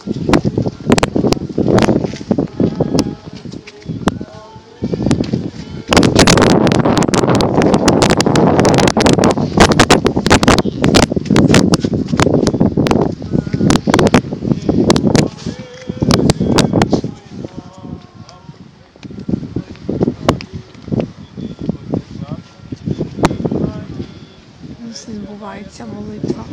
Відбувається молитва.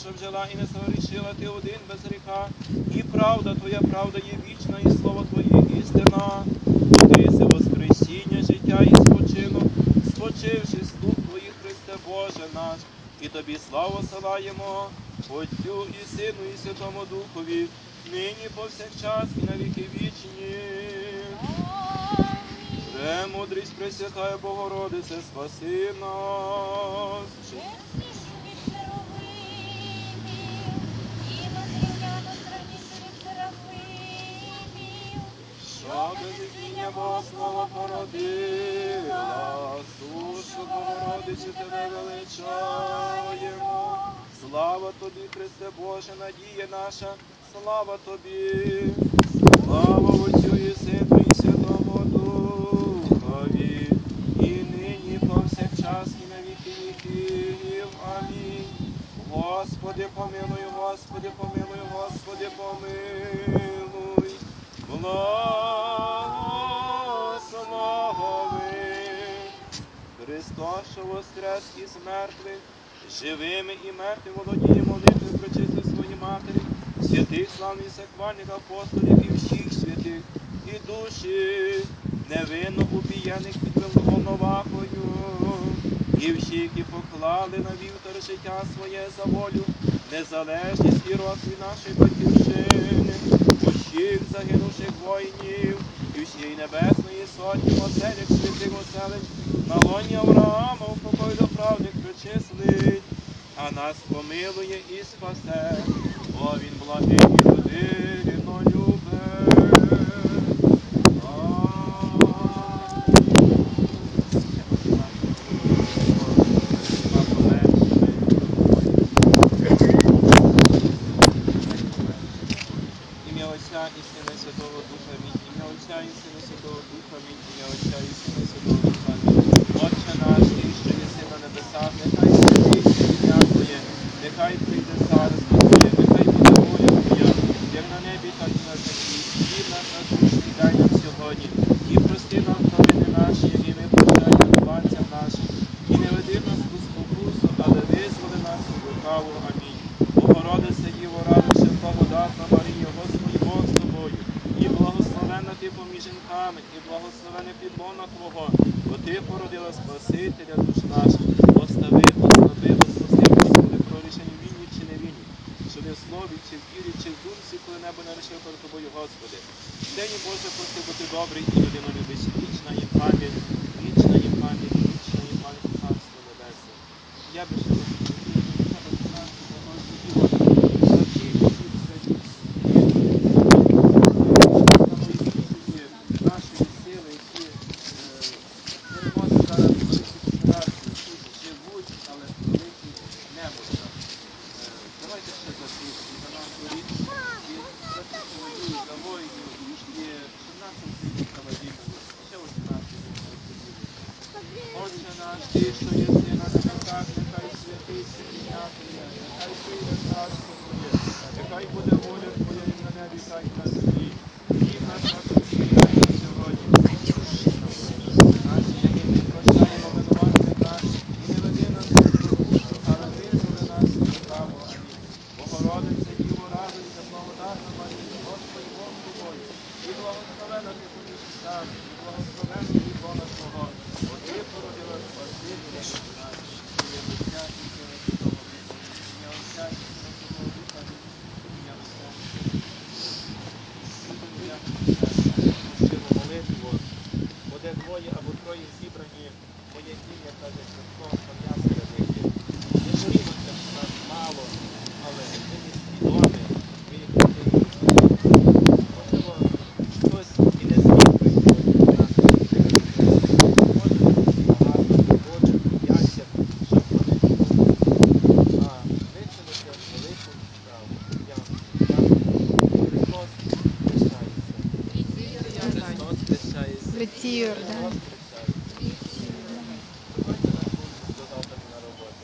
І правда Твоя правда є вічна, і слово Твоє істина, ти си воскресіння, життя і спочинок, спочивши з дух Твоїх, Христе Боже наш, і Тобі славу силаємо, Отцю і Сину, і Святому Духові, нині повсякчас і на віки вічні. Премудрість Пресвятая Богородице, спаси нас. Що безіміння Богослова породила, сушу Богородицю Тебе величаємо. Слава Тобі, Христе Боже, надія наша, слава Тобі. Слава Отцю і Сину і Святому Духові, і нині повсякчас і на віки віків. Амінь. Господи помилуй, Господи помилуй, Господи помилуй. Благослови Христос, що воскрес із мертвих, живими і мертвими володіє молитвою пречисти своїй Матері, святих славних саквальних апостолів і всіх святих, і душі невинно убієних під Волновахою, і всі, які поклали на вівтар життя своє за волю, незалежність і розквіт нашої батьківщини, усіх загинувших воїнів, і всієї небесної сотні оселях святих оселень, на лоні Авраама у покої до правних причислить, а нас помилує і спасе. О, він благий і людинолюбив. Ім'я Отця і Сина Святого Духа Амінь. Ім'я Отця і Сина Святого Духа Амінь. Ім'я Отця і Сина Святого Духа Амінь. Отче наш, Ти, що єси на небесах, нехай святиться ім'я Твоє, нехай прийде царство Твоє, нехай буде воля Твоя, як на небі, так і на землі. Хліб наш насущний дай нам сьогодні, і прости нам провини наші, які ми прощаємо винуватцям нашим. І не веди нас у спокусу, але визволи нас від лукавого. Амінь. Богородице, Діво, радуйся, благодатна Марія, Господь Бог з тобою, і благословенна ти поміж жінками, і благословене підлона Твого, бо Ти породила Спасителя душ наших. Остави, Господи, про рішення вільні чи не вільні, що не в слові, чи в ділі, чи в думці, коли небо не рішив перед Тобою, Господи. День Боже, прости, бо Ти добрий і людинолюбець. Вічна їм пам'ять, вічна їм пам'ять, вічна їм пам'ять, Царство Небесне. Я би ще нашої сили, які переводять зараз великі ситуації, живуть, але великі немощі. Давайте ще за тих, за нашу річ, і воюють за воїнів, і щоб наша українська владіка, ще ось наші воїни. Отче наш, Ти, що єси на небесах, нехай святиться ім'я Твоє, нехай прийде царство Твоє, нехай буде воля Твоя і на небі, так і на землі. Хліб наш насущний дай нам сьогодні. Наші, які ми прощаємо винуватцям нашим, і не веди нас у спокусу, але визволи нас від лукавого. Амінь. Богородице, Діво, радуйся, благодатна Марія, Господь Бог з тобою, і благословена ти поміж жінками, і благословена підлона Твого, бо Ти породила Спасителя душ наших. Ім'я Отця і Сина Святого Духа. Ім'я Отця і Сина Святого Духа. Ім'я Отця і Сина Святого молитву, бо де двоє або троє зібрані, моє ім'я, каже Христос, там я серед них є. Не борімося, що нас мало, але ми не свідомі, ми їх потрібні. Можливо, хтось і не свідомий, що нас може багато, роботи, ящик, щоб вони а вичинити велику справу. Христос прощається. Христос прощається. Святі Йордан. Приходьте на службу до завтра на роботі.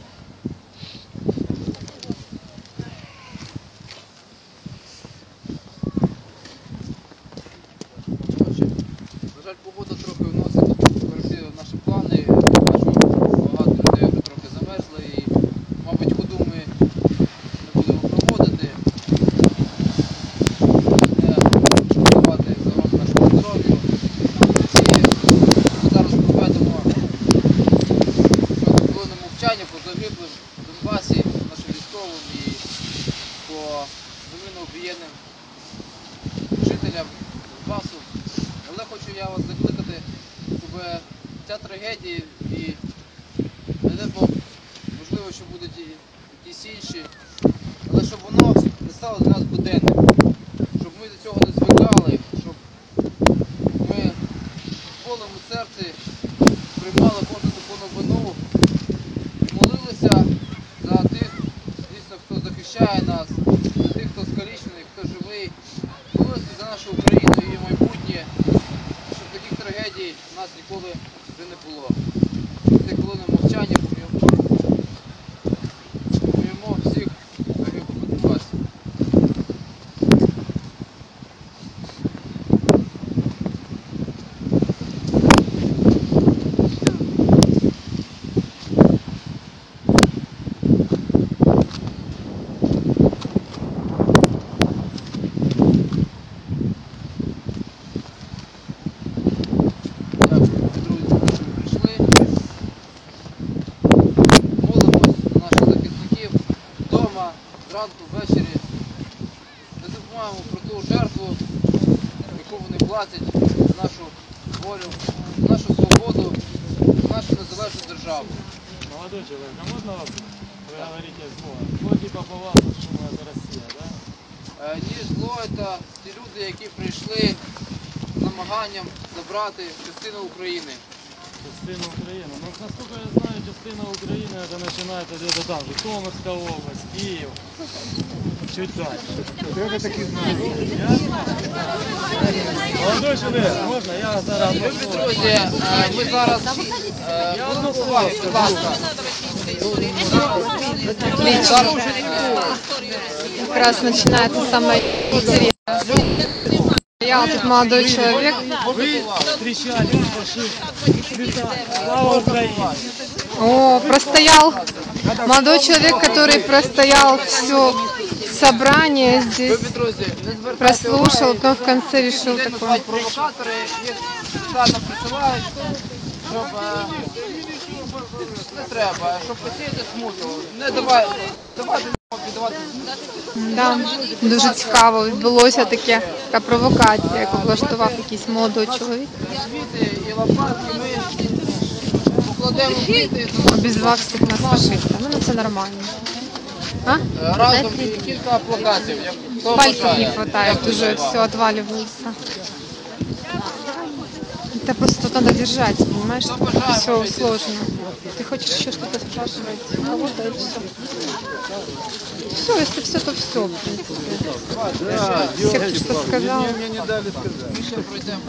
На жаль, погода трохи вносить корективи в наші плани. Бачу, багато людей вже трохи замерзли і, мабуть, ходу ми не будемо проводити. Не давати загроз нашому здоров'ю. безвинно обієнним жителям Донбасу. Але хочу я вас закликати, щоб ця трагедія і не дай Бог, можливо, що будуть і якісь інші, але щоб воно не стало для нас буденним, щоб ми до цього не звикали, щоб ми в болем у серці приймали кожну таку новину, молилися за тих, дійсно, хто захищає нас, за тих, хто скалічений, хто живий, молилися за нашу Україну і її майбутнє, щоб таких трагедій в нас ніколи вже не було. Це хвилини мовчання пом'ємо всіх загиблих у Донбасі. Зранку, ввечері не забуваємо про ту жертву, яку вони платять за нашу волю, за нашу свободу, за нашу незалежну державу. Молодой человек, а можно вас вы говорите зло? Зло типа по вас, что это Россия, да? Ні, зло – це ті люди, які прийшли з намаганням забрати частину України. Частина Украины. Ну, насколько я знаю, частина Украины это начинается где-то там, Житомирская область, Киев. Чуть дальше. Кто такие знают? Я знаю. Молодой человек, можно? Я зараз... Любі друзі, ми зараз... Я одно будь слово ласка. Как раз начинается самое интересное. Я вот тут молодой человек. Вы встречали фашистов. Слава Украине! О, простоял. Молодой человек, который простоял все собрание здесь. Любі друзі, не звертайте Прослушал, уваги. потом в конце решил Людей такое. називають провокатори, їх спеціально присилають, щоб не треба, щоб посіяти смуту. Не давайте піддавати. Да, дуже цікаво. Відбулося така провокація, яку влаштував якийсь молодий чоловік. Квіти і лопатки ми покладемо квіти Обізвав всіх нас фашистами. Ну це нормально. А? разом і кілька плакатів. як хто Пальцев бажає. не хватает, Дякую уже вам. все отваливается. Это просто тут надо держать, понимаешь? Все сложно. Ты хочешь еще что-то спрашивать? Кого-то и все. Все, если все, то все, в принципе. Всех что сказал. Ми ще пройдемо.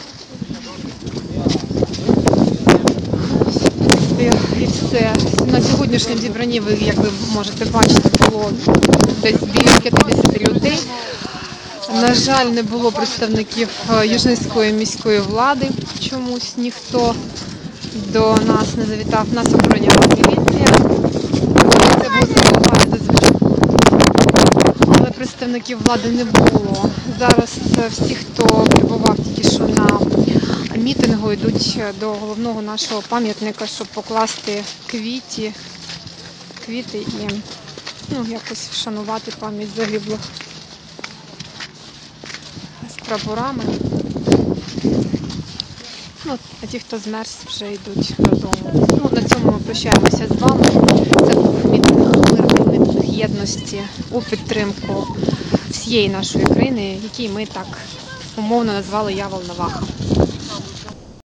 І все. На сьогоднішньому зібранні ви, як ви можете бачити, було десь біля 50 людей. На жаль, не було представників Южницької міської влади. Чомусь ніхто до нас не завітав. Нас охороняла міліція. Це буває зазвичай. Але представників влади не було. Зараз всі, хто прибував тільки що на мітингу, йдуть до головного нашого пам'ятника, щоб покласти квіти і якось вшанувати пам'ять загиблих. З прапорами. А ті, хто змерз, вже йдуть додому. На цьому ми прощаємося з вами. Це був мітинг, мирний мітинг єдності у підтримку всієї нашої країни, який ми так умовно назвали «Я Волноваха».